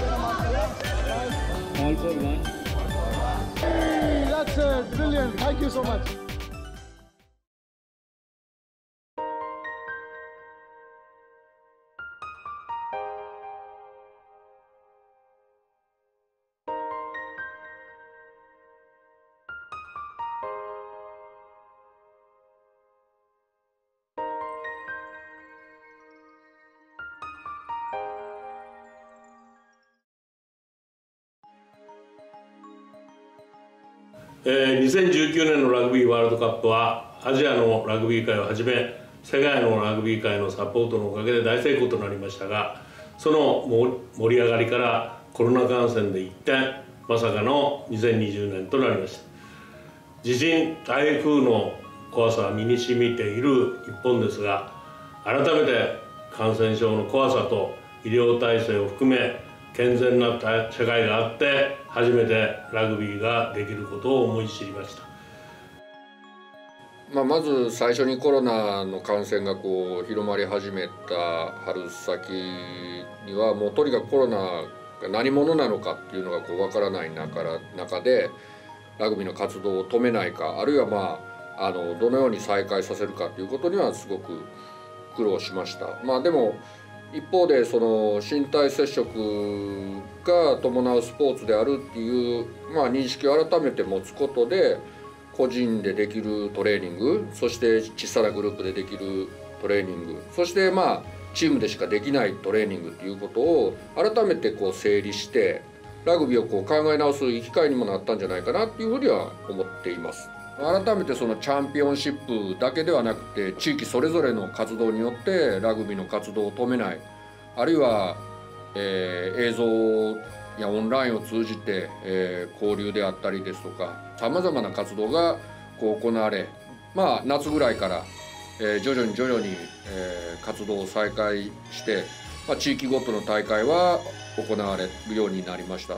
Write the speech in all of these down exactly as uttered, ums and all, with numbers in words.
All for one. Hey, that's it. Brilliant. Thank you so much. えー、にせんじゅうきゅうねんのラグビーワールドカップはアジアのラグビー界をはじめ世界のラグビー界のサポートのおかげで大成功となりましたが、その盛り上がりからコロナ感染で一転、まさかのにせんにじゅうねんとなりました。地震台風の怖さは身に染みている一本ですが、改めて感染症の怖さと医療体制を含め健全な社会があって初めてラグビーができることを思い知りました。 まあ、まず最初にコロナの感染がこう広まり始めた春先にはもうとにかくコロナが何者なのかっていうのがこう分からない中中でラグビーの活動を止めないか、あるいはまああのどのように再開させるかということにはすごく苦労しました。まあでも一方でその身体接触が伴うスポーツであるっていう、まあ、認識を改めて持つことで個人でできるトレーニング、そして小さなグループでできるトレーニング、そしてまあチームでしかできないトレーニングっていうことを改めてこう整理してラグビーをこう考え直す機会にもなったんじゃないかなっていうふうには思っています。改めてそのチャンピオンシップだけではなくて地域それぞれの活動によってラグビーの活動を止めない、あるいは、えー、映像やオンラインを通じて、えー、交流であったりですとかさまざまな活動がこう行われ、まあ、夏ぐらいから、えー、徐々に徐々に、えー、活動を再開して、まあ、地域ごとの大会は行われるようになりました。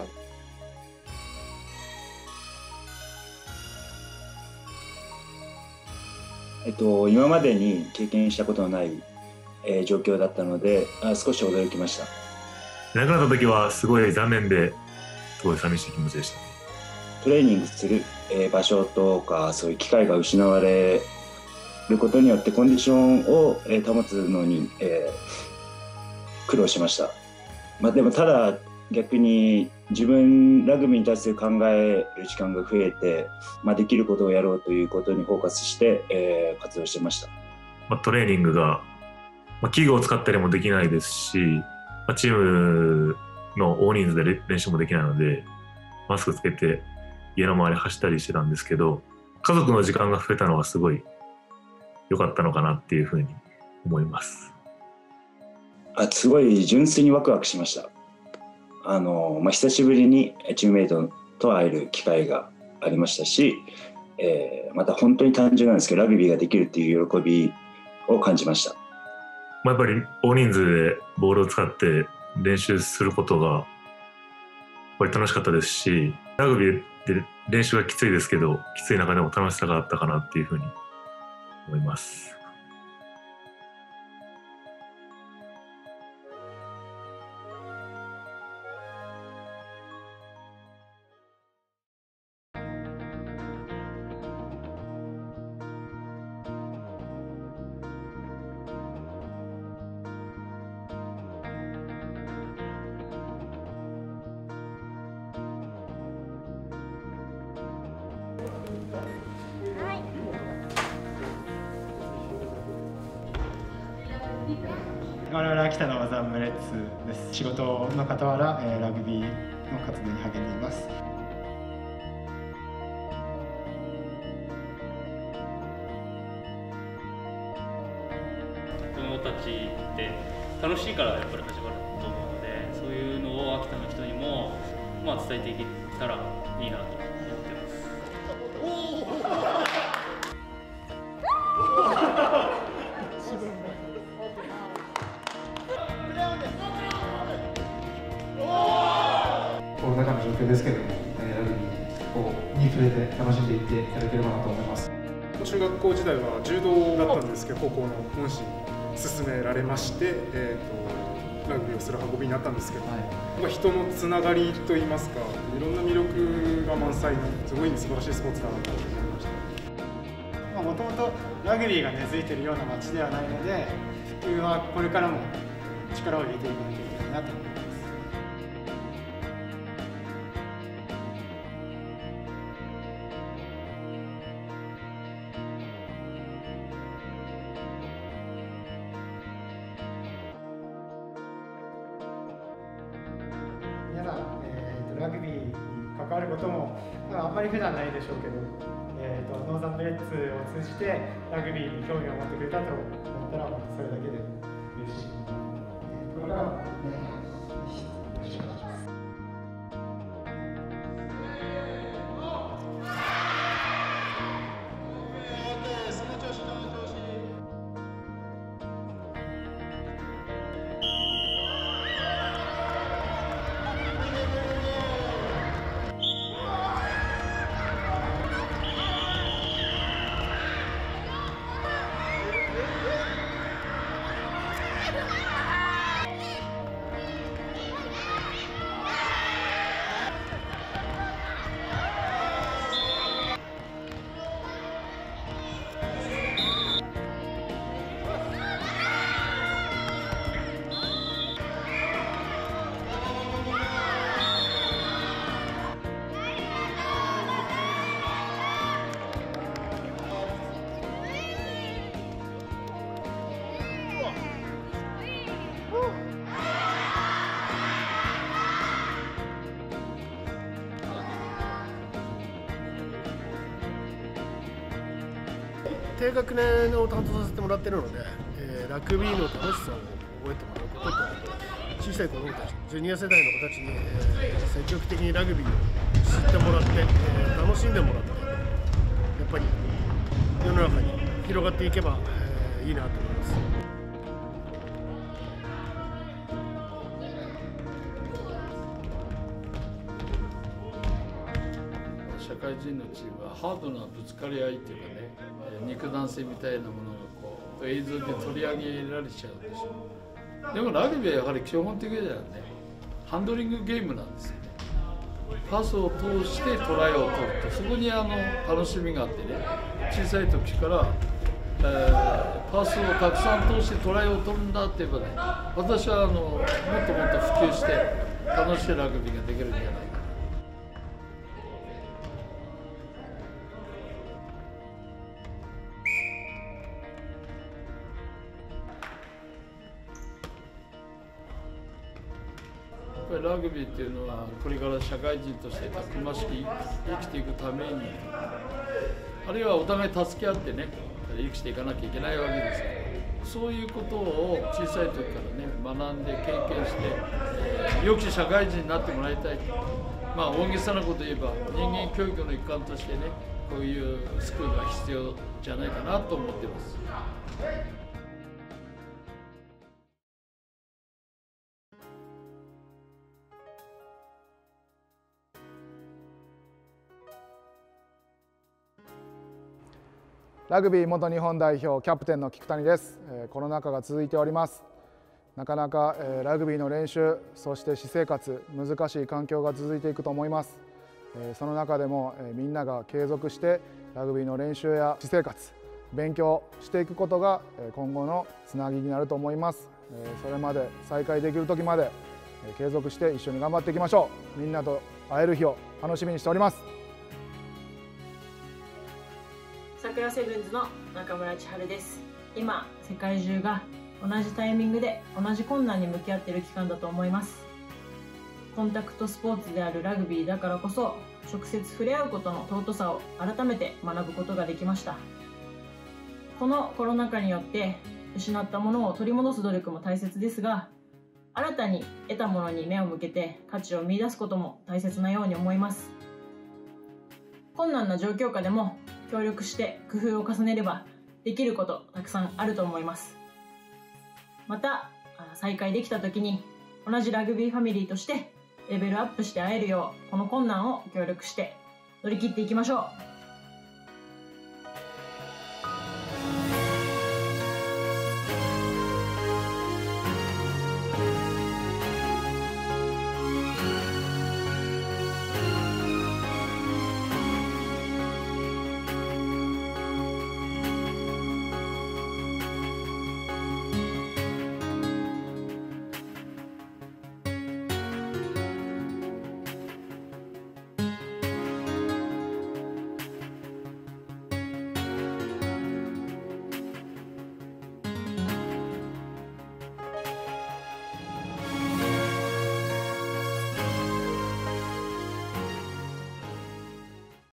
えっと、今までに経験したことのない、えー、状況だったのであ少し驚きました。 亡くなった時はすごい残念ですごい寂しい気持ちでしたね。 トレーニングする、えー、場所とかそういう機会が失われることによってコンディションを、えー、保つのに、えー、苦労しました。まあ、でもただ逆に自分ラグビーに対する考える時間が増えて、まあ、できることをやろうということにフォーカスして、えー、活動してました。 まあ、トレーニングが、まあ、器具を使ったりもできないですし、まあ、チームの大人数で練習もできないのでマスクつけて家の周り走ったりしてたんですけど、家族の時間が増えたのはすごい良かったのかなっていうふうに思います。 あすごい純粋にワクワクしました。あの、まあ、久しぶりにチームメイトと会える機会がありましたし、えー、また本当に単純なんですけどラグビーができるっていう喜びを感じました。 まあ、やっぱり大人数でボールを使って練習することがやっぱり楽しかったですし、ラグビーで練習がきついですけどきつい中でも楽しさがあったかなっていうふうに思います。 我々秋田のマザームレッツです。仕事の傍ら、えー、ラグビーの活動に励んでいます。 子どもたちって楽しいからやっぱり始まると思うので、そういうのを秋田の人にも、まあ、伝えていけたらいいなと思ってます。 コロナ禍の状況ですけれども、ラグビーに触れて楽しんでいっていただければなと思います。 中学校時代は柔道だったんですけど、高校の恩師に勧められまして、えーとラグビーをする運びになったんですけど、はい、人のつながりといいますか、いろんな魅力が満載のすごい素晴らしいスポーツだなと思いました。 もともとラグビーが根付いているような街ではないので、普及はこれからも力を入れていかなきゃいけないなと思います。皆さん、えー、とラグビーに関わることもあんまり普段ないでしょうけど、えー、とノーザンブレッツを通じてラグビーに興味を持ってくれたと思ったら、まあ、それだけで嬉しい。これからも、ね、よろしくお願いします。 低学年を担当させてもらっているので、えー、ラグビーの楽しさを覚えてもらうことと、小さい子どもたち、ジュニア世代の子たちに、えー、積極的にラグビーを知ってもらって、えー、楽しんでもらって、やっぱり世の中に広がっていけば、えー、いいなと思います。 社会人のチームはハードなぶつかり合いっていうかね、肉弾戦みたいなものがこう映像で取り上げられちゃうんですよ。でもラグビーはやはり基本的にはね、ハンドリングゲームなんですよね。パスを通してトライを取ると、そこにあの楽しみがあってね、小さい時から、えー、パスをたくさん通してトライを取るんだって言えばね、私はあのもっともっと普及して楽しいラグビーができるんじゃないか。ラグビーっていうのはこれから社会人としてたくましく生きていくために、あるいはお互い助け合ってね生きていかなきゃいけないわけですから、そういうことを小さい時からね学んで経験して、えー、良き社会人になってもらいたいと。まあ大げさなこと言えば人間教育の一環としてね、こういうスクールが必要じゃないかなと思っています。 ラグビー元日本代表キャプテンの菊谷です。コロナ禍が続いております。なかなかラグビーの練習、そして私生活、難しい環境が続いていくと思います。その中でもみんなが継続してラグビーの練習や私生活、勉強していくことが今後のつなぎになると思います。それまで再開できる時まで継続して一緒に頑張っていきましょう。みんなと会える日を楽しみにしております。 桜セブンズの中村千春です。今世界中が同じタイミングで同じ困難に向き合っている期間だと思います。コンタクトスポーツであるラグビーだからこそ、直接触れ合うことの尊さを改めて学ぶことができました。このコロナ禍によって失ったものを取り戻す努力も大切ですが、新たに得たものに目を向けて価値を見出すことも大切なように思います。困難な状況下でも協力して工夫を重ねればできることたくさんあると思います。また再会できた時に同じラグビーファミリーとしてレベルアップして会えるよう、この困難を協力して乗り切っていきましょう。